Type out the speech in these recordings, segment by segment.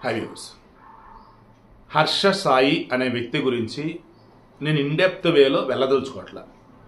హైవ్యూస్ హర్ష సాయి అనే వ్యక్తి గురించి నేను ఇన్డెప్త్ వేలో వెళ్ళదలుచుకోవట్లా.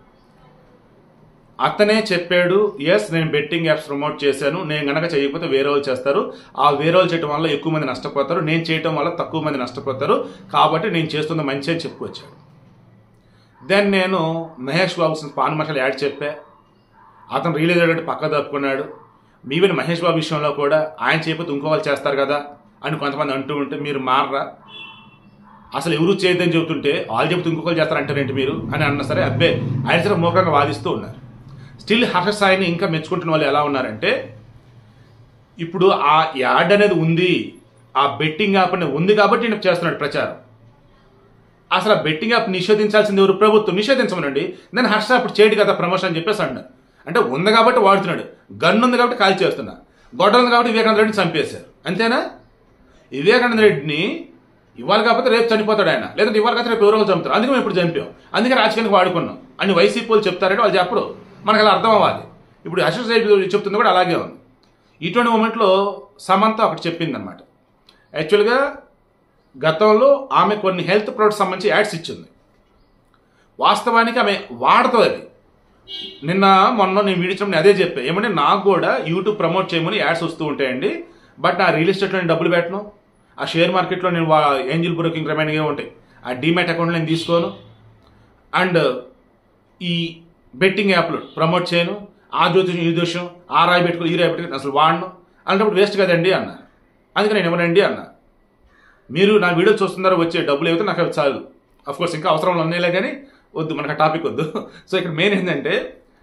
అతనే చెప్పాడు, ఎస్ నేను బెట్టింగ్ యాప్స్ ప్రమోట్ చేశాను, నేను గనక చేయకపోతే వేరే వాళ్ళు చేస్తారు, ఆ వేరే వాళ్ళు చేయడం వల్ల ఎక్కువ మంది నష్టపోతారు, నేను చేయడం వల్ల తక్కువ మంది నష్టపోతారు, కాబట్టి నేను చేస్తున్న మంచి అని చెప్పుకొచ్చాడు. దెన్ నేను మహేష్ బాబు పాన్ మసాలా యాడ్ చెప్పా, అతను రిలీజ్ అయ్యేటట్టు పక్క తప్పుకున్నాడు. ఈవెన్ మహేష్ బాబు విషయంలో కూడా ఆయన చేయకపోతే ఇంకో వాళ్ళు చేస్తారు కదా అని కొంతమంది అంటూ ఉంటే మీరు మారరా, అసలు ఎవరు చేయొద్దని చెబుతుంటే వాళ్ళు చెబుతూ ఇంకొకరు చేస్తారంటారేంటి మీరు అని అన్నా సరే అబ్బే ఆయన సరే మూకంగా వాదిస్తూ ఉన్నారు. స్టిల్ హర్ష సాయిని ఇంకా మెచ్చుకుంటున్న వాళ్ళు ఎలా ఉన్నారంటే, ఇప్పుడు ఆ యాడ్ అనేది ఉంది, ఆ బెట్టింగ్ యాప్ అనేది ఉంది కాబట్టి నేను చేస్తున్నాడు ప్రచారం. అసలు ఆ బెట్టింగ్ యాప్ నిషేధించాల్సింది ఎవరు? ప్రభుత్వం. నిషేధించమనండి, నేను హర్ష అప్పుడు చేయడు కదా ప్రమోషన్ అని చెప్పేసి అన్నాడు. అంటే ఉంది కాబట్టి వాడుతున్నాడు, గన్ ఉంది కాబట్టి కాల్ చేస్తున్నా, గొడవ ఉంది కాబట్టి వివేకానంద రెడ్డిని చంపేశారు, అంతేనా? వివేకానంద రెడ్డిని ఇవాళ కాకపోతే రేపు చనిపోతాడు ఆయన, లేదంటే ఇవాళ కాకపోతే రేపు ఎవరో చంపుతారు, అందుకే మేము ఇప్పుడు చంపాం, అందుకే రాజకీయానికి వాడుకున్నాం అని వైసీపీ వాళ్ళు చెప్తారంటే వాళ్ళు చెప్పరు, మనకు అలా అర్థం అవ్వాలి. ఇప్పుడు హర్ష సాయి చెప్తుంది కూడా అలాగే ఉంది. ఇటువంటి మూమెంట్లో సమంత ఒకటి చెప్పింది అనమాట. యాక్చువల్గా గతంలో ఆమె కొన్ని హెల్త్ ప్రొడక్ట్స్ సంబంధించి యాడ్స్ ఇచ్చింది. వాస్తవానికి ఆమె వాడుతుంది అది. నిన్న మొన్న నేను వీడియో అదే చెప్పాను, ఏమంటే నాకు కూడా యూట్యూబ్ ప్రమోట్ చేయమని యాడ్స్ వస్తూ ఉంటాయండి, బట్ నా రియల్ ఎస్టేట్లో నేను డబ్బులు పెట్టను, ఆ షేర్ మార్కెట్లో నేను ఏంజిల్ బ్రోకింగ్ రిమైనింగ్ ఉంటాయి, ఆ డీమ్యాట్ అకౌంట్లో నేను తీసుకోను, అండ్ ఈ బెట్టింగ్ యాప్లు ప్రమోట్ చేయను, ఆ జ్యోతిషం ఈ దోషం, ఆ రాయి పెట్టుకుని ఈ రాయి పెట్టుకుని అసలు వాడను అలాంటప్పుడు వేస్ట్ కదండి అన్న. అందుకే నేను ఇవ్వనండి అన్న. మీరు నా వీడియో చూస్తున్నారో వచ్చే డబ్బులు ఏవైతే నాకు అవి చాలు. అఫ్కోర్స్ ఇంకా అవసరం ఉన్నాయిలే కానీ వద్దు, మనకు ఆ టాపిక్ వద్దు. సో ఇక్కడ మెయిన్ ఏంటంటే,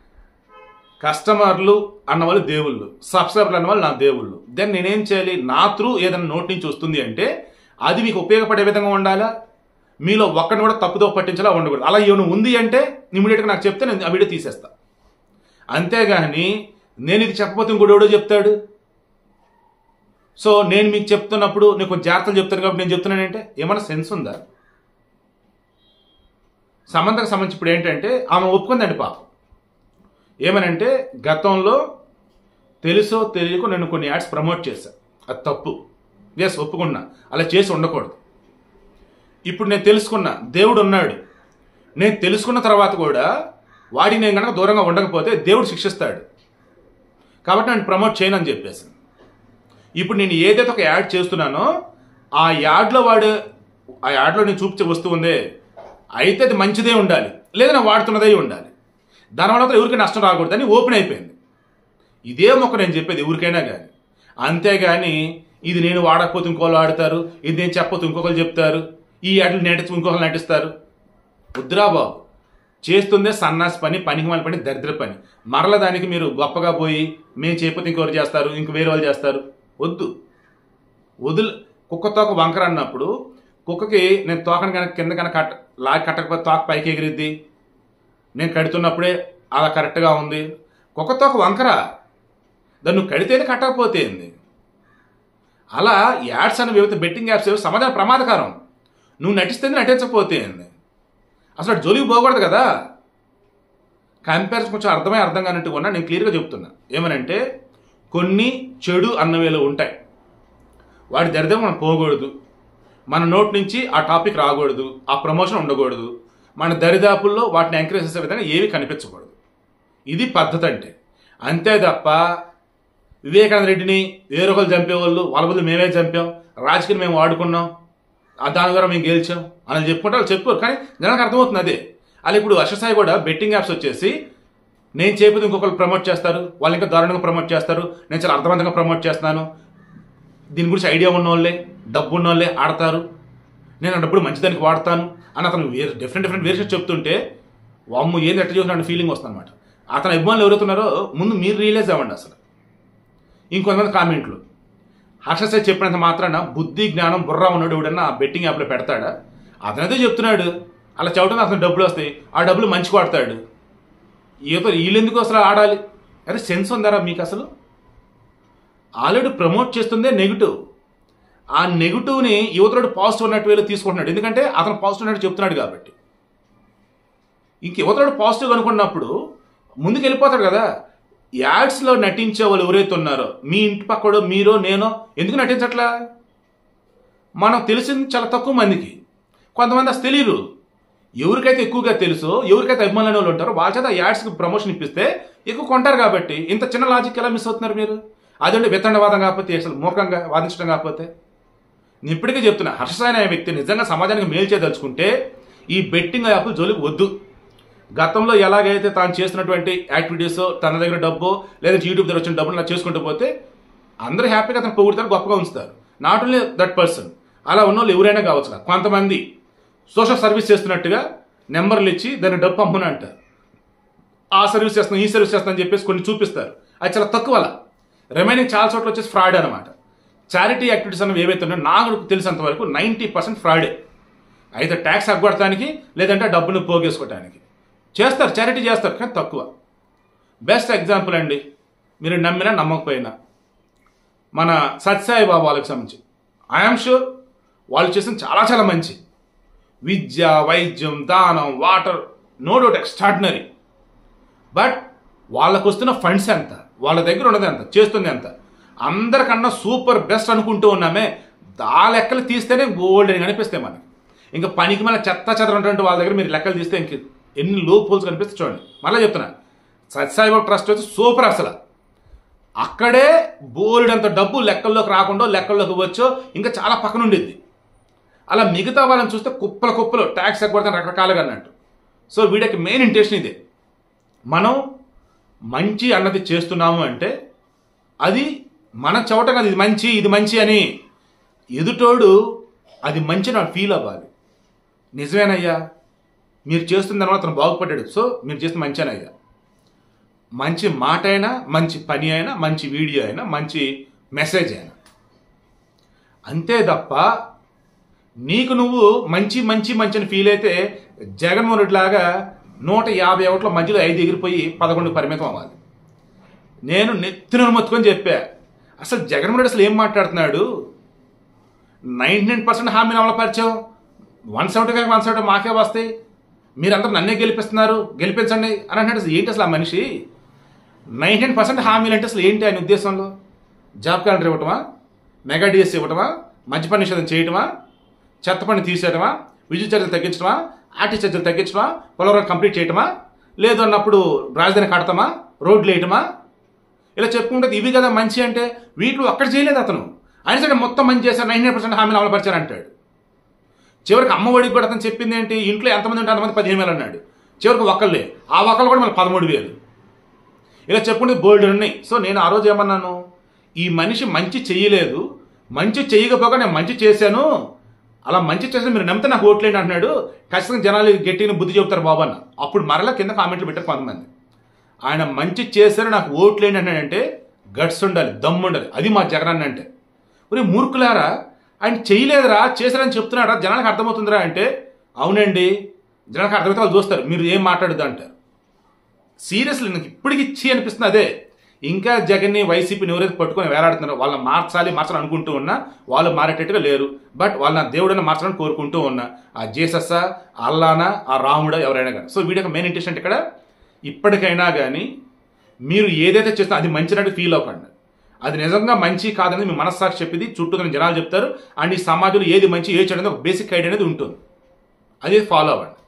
కస్టమర్లు అన్నవాళ్ళు దేవుళ్ళు, సబ్స్క్రైబర్లు అన్నవాళ్ళు నా దేవుళ్ళు. దెన్ నేనేం చేయాలి? నా త్రూ ఏదైనా నోట్ నుంచి వస్తుంది అంటే అది మీకు ఉపయోగపడే విధంగా ఉండాలా, మీలో ఒక్కడిని కూడా తప్పుదో పట్టించేలా ఉండకూడదు. అలా ఏమైనా ఉంది అంటే ఇమీడియట్గా నాకు చెప్తే నేను ఆ వీడియో తీసేస్తా. అంతేగాని నేను ఇది చెప్పకపోతే ఇంకోటి ఎవడో చెప్తాడు. సో నేను మీకు చెప్తున్నప్పుడు నేను కొంచెం జాగ్రత్తలు చెప్తాను కాబట్టి నేను చెప్తున్నానంటే ఏమైనా సెన్స్ ఉందా? సమంతకు సంబంధించి ఇప్పుడు ఏంటంటే ఆమె ఒప్పుకుందండి పాపం. ఏమనంటే, గతంలో తెలుసో తెలియకో నేను కొన్ని యాడ్స్ ప్రమోట్ చేశాను, అది తప్పు, ఎస్ ఒప్పుకున్నా, అలా చేసి ఉండకూడదు. ఇప్పుడు నేను తెలుసుకున్నా దేవుడు ఉన్నాడు, నేను తెలుసుకున్న తర్వాత కూడా వాడిని నేను కనుక దూరంగా ఉండకపోతే దేవుడు శిక్షిస్తాడు, కాబట్టి నేను ప్రమోట్ చేయను అని చెప్పేసి. ఇప్పుడు నేను ఏదైతే ఒక యాడ్ చేస్తున్నానో ఆ యాడ్లో నేను చూపించే వస్తువు ఉందే అయితే అది మంచిదే ఉండాలి, లేదా నేను వాడుతున్నదే ఉండాలి, దానివల్ల ఎవరికి నష్టం రాకూడదని ఓపెన్ అయిపోయింది. ఇదే మొక్క నేను చెప్పేది ఎవరికైనా కానీ. అంతేగాని ఇది నేను వాడకపోతే ఇంకోళ్ళు వాడతారు, ఇది నేను చెప్పకపోతే ఇంకొకరు చెప్తారు, ఈ యాడ్లు నటించి ఇంకొకరు నటిస్తారు. వద్దురా బాబు, చేస్తుందే సన్నాసి పని, పనికిమాలిన పని, దరిద్ర పని. మరల దానికి మీరు గొప్పగా పోయి మేము చేయకపోతే ఇంకొకరు చేస్తారు, ఇంక వేరే వాళ్ళు చేస్తారు, వద్దు. కుక్క తోక వంకర అన్నప్పుడు కుక్కకి నేను తోకను కనుక కింద కనుక లాగి కట్టకపోతే తోక పైకి ఎగిరిద్ది, నేను కడుతున్నప్పుడే అలా కరెక్ట్గా ఉంది. కుక్క తోక వంకర, దాన్ని నువ్వు కడితేనే కట్టకపోతే ఏంది? అలా యాడ్స్ అనేవి ఏవైతే బెట్టింగ్ యాప్స్ సమాజానికి ప్రమాదకరం. నువ్వు నటిస్తేనే నటించకపోతే ఏంది? అసలు జోలికి పోకూడదు కదా. కంపారిజన్ కొంచెం అర్థం కానట్టు ఉన్నా నేను క్లియర్గా చెప్తున్నా. ఏమనంటే, కొన్ని చెడు అన్నవేలు ఉంటాయి, వాటి దరిద్రం మనం పోకూడదు, మన నోట్ నుంచి ఆ టాపిక్ రాకూడదు, ఆ ప్రమోషన్ ఉండకూడదు, మన దరిదాపుల్లో వాటిని ఎంకరేజ్ చేసే విధంగా ఏవి కనిపించకూడదు. ఇది పద్ధతి అంటే. అంతే తప్ప వివేకానంద రెడ్డిని వేరొకరు చంపేవాళ్ళు, వాళ్ళ బదులు మేమే చంపాం, రాజకీయం మేము వాడుకున్నాం, దాని ద్వారా మేము గెలిచాం అని చెప్పుకుంటే వాళ్ళు చెప్పుకోరు, కానీ జనానికి అర్థమవుతుంది అదే. అలా ఇప్పుడు హర్ష సాయి కూడా బెట్టింగ్ యాప్స్ వచ్చేసి నేను చేయకపోతే ఇంకొకరు ప్రమోట్ చేస్తారు, వాళ్ళు ఇంకా దారుణంగా ప్రమోట్ చేస్తారు, నేను చాలా అర్థవంతంగా ప్రమోట్ చేస్తున్నాను, దీని గురించి ఐడియా ఉన్నోళ్ళే, డబ్బు ఉన్నోళ్ళే ఆడతారు, నేను ఆ డబ్బులు మంచిదానికి వాడతాను అని అతను డిఫరెంట్ వేరియేషన్ చెప్తుంటే వామ్ము ఏది ఎట్లా చూసిన ఫీలింగ్ వస్తుంది అనమాట. అతను అభిమానులు ఎవరైతున్నారో ముందు మీరు రియలైజ్ అవ్వండి. అసలు ఇంకొంతమంది కామెంట్లు, హర్ష సాయి చెప్పినంత మాత్రాన బుద్ధి జ్ఞానం బుర్రా ఉన్నాడు ఎవడన్నా ఆ బెట్టింగ్ యాప్లో పెడతాడా? అతనైతే చెప్తున్నాడు, అలా చెప్పడం అతను డబ్బులు వస్తాయి, ఆ డబ్బులు మంచిగా వాడతాడు, ఏదో వీళ్ళెందుకు అసలు ఆడాలి? అరే సెన్స్ ఉందారా మీకు? అసలు ఆల్రెడీ ప్రమోట్ చేస్తుందే నెగిటివ్, ఆ నెగిటివ్ని యువతడు పాజిటివ్ అన్నట్టు వేలో తీసుకుంటున్నాడు, ఎందుకంటే అతను పాజిటివ్ అన్నట్టు చెప్తున్నాడు కాబట్టి. ఇంక యువతడు పాజిటివ్ అనుకున్నప్పుడు ముందుకు వెళ్ళిపోతాడు కదా. యాడ్స్లో నటించే వాళ్ళు ఎవరైతే ఉన్నారో, మీ ఇంటి పక్కడో మీరో నేనో ఎందుకు నటించట్లా? మనం తెలిసింది చాలా తక్కువ మందికి. కొంతమంది అసలు తెలియరు. ఎవరికైతే ఎక్కువగా తెలుసో, ఎవరికైతే అభిమానులు వాళ్ళు ఉంటారో వాళ్ళ చేత యాడ్స్కి ప్రమోషన్ ఇప్పిస్తే ఎక్కువ కొంటారు. కాబట్టి ఇంత చిన్న లాజిక్ ఎలా మిస్ అవుతున్నారు మీరు? అదంటే వితండవాదం కాకపోతే, అసలు మూర్ఖంగా వాదించడం కాకపోతే. నేను ఇప్పటికే చెప్తున్నా, హర్షసాయి అనే వ్యక్తి నిజంగా సమాజానికి మేలు చేయదలుచుకుంటే ఈ బెట్టింగ్ యాప్లు జోలికి వద్దు. గతంలో ఎలాగైతే తాను చేస్తున్నటువంటి యాక్టివిటీస్, తన దగ్గర డబ్బు లేదంటే యూట్యూబ్ దగ్గర వచ్చిన డబ్బులు నాకు చేసుకుంటూ పోతే అందరూ హ్యాపీగా అతను పొగుడుతారు, గొప్పగా ఉంచుతారు. నాట్ ఓన్లీ దట్ పర్సన్, అలా ఉన్న వాళ్ళు ఎవరైనా కావచ్చు. కొంతమంది సోషల్ సర్వీస్ చేస్తున్నట్టుగా నెంబర్లు ఇచ్చి దాన్ని డబ్బు పంపున అంటారు. ఆ సర్వీస్ చేస్తున్నాం, ఈ సర్వీస్ చేస్తాం అని చెప్పేసి కొన్ని చూపిస్తారు. అది చాలా తక్కువ. అలా రిమైనింగ్ చాలా చోట్ల వచ్చేసి ఫ్రాడ్ అనమాట. చారిటీ యాక్టివిటీస్ అనేవి ఏవైతే ఉన్నాయో నాకు తెలిసినంత వరకు 90% ఫ్రాడే. అయితే ట్యాక్స్ ఎగ్గొట్టడానికి లేదంటే డబ్బును పోగేసుకోవడానికి చేస్తారు, చారిటీ చేస్తారు, కానీ తక్కువ. బెస్ట్ ఎగ్జాంపుల్ అండి, మీరు నమ్మినా నమ్మకపోయినా మన సత్యసాయి బాబా వాళ్ళకి సంబంధించి ఐఎమ్ షూర్ వాళ్ళు చేసిన చాలా చాలా మంచి విద్య, వైద్యం, దానం, water, no doubt extraordinary. But వాళ్ళకు వస్తున్న ఫండ్స్ ఎంత, వాళ్ళ దగ్గర ఉన్నది ఎంత, చేస్తుంది ఎంత, అందరికన్నా సూపర్ బెస్ట్ అనుకుంటూ ఉన్నామే. ఆ లెక్కలు తీస్తేనే గోల్డ్ అని కనిపిస్తాయి మనకి. ఇంకా పనికి మన చెత్త చెదరటువంటి వాళ్ళ దగ్గర మీరు లెక్కలు తీస్తే ఇంక ఎన్ని లోప్ హోల్స్ కనిపిస్తే చూడండి. మళ్ళీ చెప్తున్నా, సత్యసాయిబాబా ట్రస్ట్ వచ్చి సూపర్. అసలు అక్కడే బోల్డ్ అంత డబ్బు లెక్కల్లోకి రాకుండా లెక్కల్లోకి వచ్చో ఇంకా చాలా పక్కన ఉండేది. అలా మిగతా వాళ్ళని చూస్తే కుప్పల కుప్పలు ట్యాక్స్ ఎగ్గొడతాను రకరకాలుగా అన్నట్టు. సో వీడికి మెయిన్ ఇంటెన్షన్ ఇదే, మనం మంచి అన్నది చేస్తున్నాము అంటే అది మన చవటం కాదు, ఇది మంచి ఇది మంచి అని ఎదుటోడు అది మంచి నాకు ఫీల్ అవ్వాలి. నిజమేనయ్యా మీరు చేస్తున్న తర్వాత అతను బాగుపడ్డాడు, సో మీరు చేస్తున్న మంచినయ్యా. మంచి మాట అయినా, మంచి పని అయినా, మంచి వీడియో అయినా, మంచి మెసేజ్ అయినా, అంతే తప్ప నీకు నువ్వు మంచి మంచి మంచి అని ఫీల్ అయితే జగన్మోహన్ రెడ్డి లాగా 150 ఓట్ల మధ్యలో 5 ఎగిరిపోయి 11 పరిమితం అవ్వాలి. నేను నెత్తిన మొత్తుకొని చెప్పా, అసలు జగన్మోహన్ రెడ్డి అసలు ఏం మాట్లాడుతున్నాడు? 99% హామీని అమలుపరిచావు, 175 మాకే వస్తాయి, మీరందరూ నన్నే గెలిపిస్తున్నారు, గెలిపించండి అని అంటాడు. ఏంటి అసలు ఆ మనిషి? 99% హామీలు అంటే అసలు ఏంటి ఆయన ఉద్దేశంలో? జాబ్ క్యాలెండర్ ఇవ్వటమా, మెగా డిఎస్ ఇవ్వటమా, మద్యపాన నిషేధం చేయటమా, చెత్త పని తీసేయటమా, విద్యుత్ ఛార్జీలు తగ్గించడమా, ఆర్టీ ఛార్జీలు తగ్గించడమా, పోలవరం కంప్లీట్ చేయటమా, లేదు అన్నప్పుడు రాజధాని కడతామా, రోడ్లు వేయటమా, ఇలా చెప్పుకుంటే ఇవి కదా మంచి అంటే. వీటిలో అక్కడ చేయలేదు అతను. ఆయన సరే మొత్తం మంచి చేశారు, 99% హామీలు అమలుపరిచారు అంటాడు. చివరికి అమ్మఒడికి కూడా అతను చెప్పింది ఏంటి? ఇంట్లో ఎంతమంది ఉంటే అంతమంది 15,000 అన్నాడు. చివరికి ఒక్కళ్ళే, ఆ ఒక్కళ్ళు కూడా మళ్ళీ 13,000. ఇలా చెప్పుకుంటే బోల్డ్ ఉన్నాయి. సో నేను ఆ రోజు ఏమన్నాను, ఈ మనిషి మంచి చెయ్యలేదు, మంచి చెయ్యకపోగా నేను మంచి చేశాను, అలా మంచి చేస్తే మీరు నమ్మితే నాకు ఓట్లేండి అంటున్నాడు. ఖచ్చితంగా జనాలు గట్టిగా బుద్ధి చెబుతారు బాబు అన్న. అప్పుడు మరలా కింద కామెంట్లు పెట్టారు కొంతమంది, ఆయన మంచి చేశారు నాకు ఓట్లేండి అన్నాడంటే గట్స్ ఉండాలి, దమ్ము ఉండాలి. అది మా జగన్ అంటే. ఒరే మూర్ఖులారా, ఆయన చేయలేదురా, చేశారని చెప్తున్నాడా, జనానికి అర్థమవుతుందిరా అంటే అవునండి, జనానికి అర్థమైతే వాళ్ళు చూస్తారు, మీరు ఏం మాట్లాడద్దు అంటారు. సీరియస్లీ నాకు ఇప్పటికి ఇచ్చి అనిపిస్తుంది అదే. ఇంకా జగన్ని, వైసీపీని ఎవరైతే పట్టుకొని వేలాడుతున్నారో వాళ్ళని మార్చాలి అనుకుంటూ ఉన్నా వాళ్ళు మారేటట్టుగా లేరు. బట్ వాళ్ళ నా దేవుడైనా మార్చాలని కోరుకుంటూ ఉన్నా. ఆ జీసస్, అల్లానా, ఆ రాముడా, ఎవరైనా కానీ. సో వీడియో మెయిన్ ఇంటెన్షన్ ఇక్కడ, ఇప్పటికైనా కానీ మీరు ఏదైతే చేస్తున్నా అది మంచినట్టు ఫీల్ అవ్వకండి. అది నిజంగా మంచి కాదని మీ మనస్సాక్షి చెప్పింది, చుట్టూ జనాలు చెప్తారు. అండ్ ఈ సమాజంలో ఏది మంచి, ఏ చెడు అనేది ఒక బేసిక్ ఐడియా అనేది ఉంటుంది, అది ఫాలో అవ్వండి.